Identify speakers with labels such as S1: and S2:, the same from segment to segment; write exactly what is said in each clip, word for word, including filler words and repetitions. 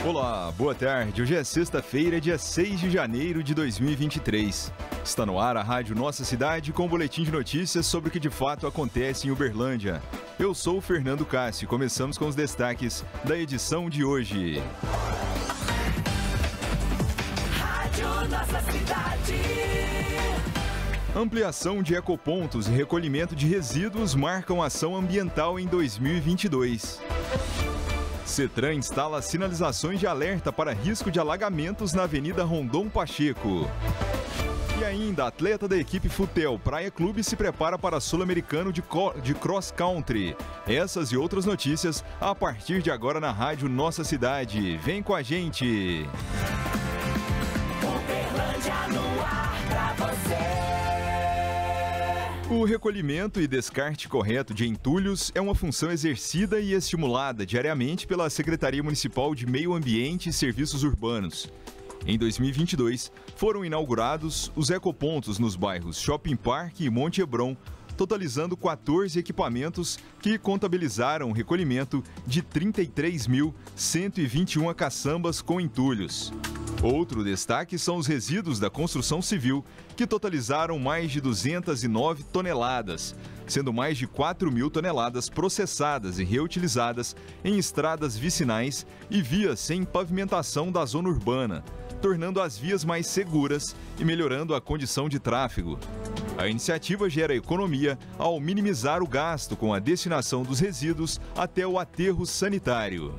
S1: Olá, boa tarde. Hoje é sexta-feira, dia seis de janeiro de dois mil e vinte e três. Está no ar a Rádio Nossa Cidade com um boletim de notícias sobre o que de fato acontece em Uberlândia. Eu sou o Fernando Cássio e começamos com os destaques da edição de hoje.
S2: Rádio Nossa Cidade.
S1: Ampliação de ecopontos e recolhimento de resíduos marcam ação ambiental em dois mil e vinte e dois. CETRAN instala sinalizações de alerta para risco de alagamentos na Avenida Rondon Pacheco. E ainda, atleta da equipe Futel Praia Clube se prepara para Sul-Americano de, de Cross Country. Essas e outras notícias a partir de agora na Rádio Nossa Cidade. Vem com a gente!
S2: Uberlândia no ar pra você.
S1: O recolhimento e descarte correto de entulhos é uma função exercida e estimulada diariamente pela Secretaria Municipal de Meio Ambiente e Serviços Urbanos. Em dois mil e vinte e dois, foram inaugurados os ecopontos nos bairros Shopping Park e Monte Hebron, totalizando quatorze equipamentos que contabilizaram o recolhimento de trinta e três mil cento e vinte e uma caçambas com entulhos. Outro destaque são os resíduos da construção civil, que totalizaram mais de duzentas e nove toneladas, sendo mais de quatro mil toneladas processadas e reutilizadas em estradas vicinais e vias sem pavimentação da zona urbana, tornando as vias mais seguras e melhorando a condição de tráfego. A iniciativa gera economia ao minimizar o gasto com a destinação dos resíduos até o aterro sanitário.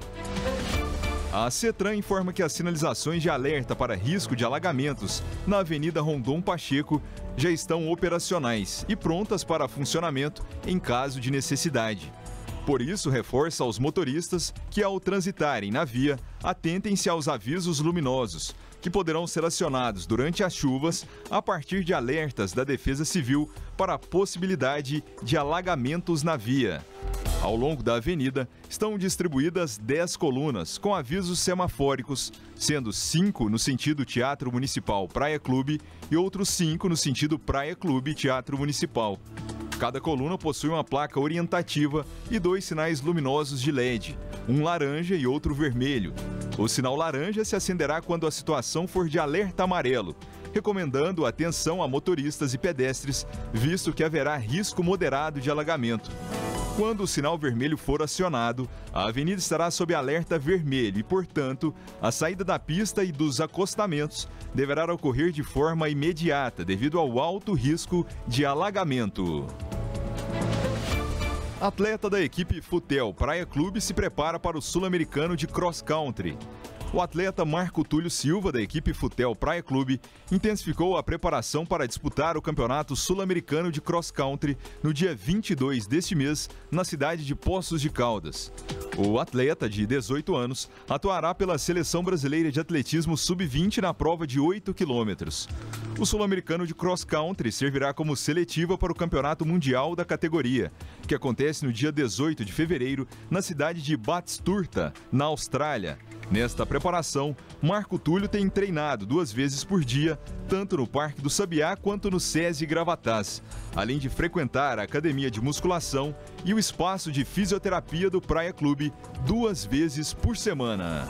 S1: A CETRAN informa que as sinalizações de alerta para risco de alagamentos na Avenida Rondon Pacheco já estão operacionais e prontas para funcionamento em caso de necessidade. Por isso, reforça aos motoristas que, ao transitarem na via, atentem-se aos avisos luminosos, que poderão ser acionados durante as chuvas a partir de alertas da Defesa Civil para a possibilidade de alagamentos na via. Ao longo da avenida, estão distribuídas dez colunas com avisos semafóricos, sendo cinco no sentido Teatro Municipal Praia Clube e outros cinco no sentido Praia Clube Teatro Municipal. Cada coluna possui uma placa orientativa e dois sinais luminosos de L E D, um laranja e outro vermelho. O sinal laranja se acenderá quando a situação for de alerta amarelo, recomendando atenção a motoristas e pedestres, visto que haverá risco moderado de alagamento. Quando o sinal vermelho for acionado, a avenida estará sob alerta vermelho e, portanto, a saída da pista e dos acostamentos deverá ocorrer de forma imediata devido ao alto risco de alagamento. Atleta da equipe Futel Praia Clube se prepara para o Sul-Americano de Cross Country. O atleta Marco Túlio Silva, da equipe Futel Praia Clube, intensificou a preparação para disputar o Campeonato Sul-Americano de Cross Country no dia vinte e dois deste mês, na cidade de Poços de Caldas. O atleta, de dezoito anos, atuará pela Seleção Brasileira de Atletismo sub vinte na prova de oito quilômetros. O Sul-Americano de Cross Country servirá como seletiva para o Campeonato Mundial da categoria, que acontece no dia dezoito de fevereiro, na cidade de Batistourta, na Austrália. Nesta preparação, Marco Túlio tem treinado duas vezes por dia, tanto no Parque do Sabiá quanto no SESI Gravatás, além de frequentar a academia de musculação e o espaço de fisioterapia do Praia Clube duas vezes por semana.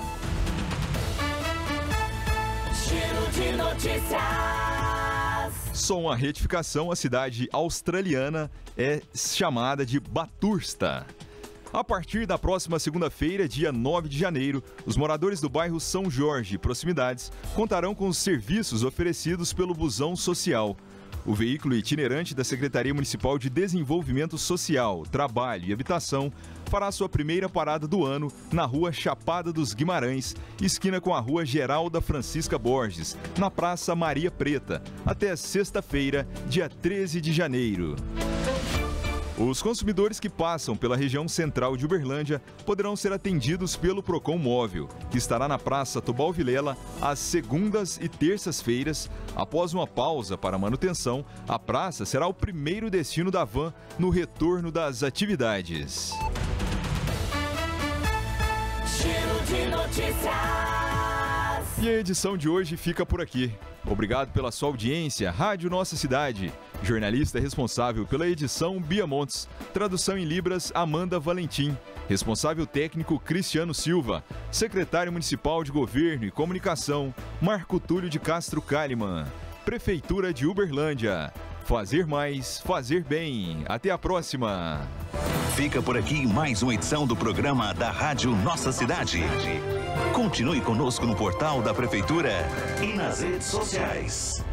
S2: Giro de notícias.
S1: Só uma retificação, a cidade australiana é chamada de Bathurst. A partir da próxima segunda-feira, dia nove de janeiro, os moradores do bairro São Jorge e proximidades contarão com os serviços oferecidos pelo Busão Social. O veículo itinerante da Secretaria Municipal de Desenvolvimento Social, Trabalho e Habitação fará sua primeira parada do ano na rua Chapada dos Guimarães, esquina com a rua Geralda Francisca Borges, na Praça Maria Preta, até sexta-feira, dia treze de janeiro. Os consumidores que passam pela região central de Uberlândia poderão ser atendidos pelo Procon Móvel, que estará na Praça Tubal Vilela às segundas e terças-feiras. Após uma pausa para manutenção, a praça será o primeiro destino da van no retorno das atividades.
S2: Giro de notícias.
S1: E a edição de hoje fica por aqui. Obrigado pela sua audiência. Rádio Nossa Cidade. Jornalista responsável pela edição, Bia Montes. Tradução em Libras, Amanda Valentim. Responsável técnico, Cristiano Silva. Secretário Municipal de Governo e Comunicação, Marco Túlio de Castro Kalimann. Prefeitura de Uberlândia. Fazer mais, fazer bem. Até a próxima.
S3: Fica por aqui mais uma edição do programa da Rádio Nossa Cidade. Continue conosco no portal da Prefeitura e nas redes sociais.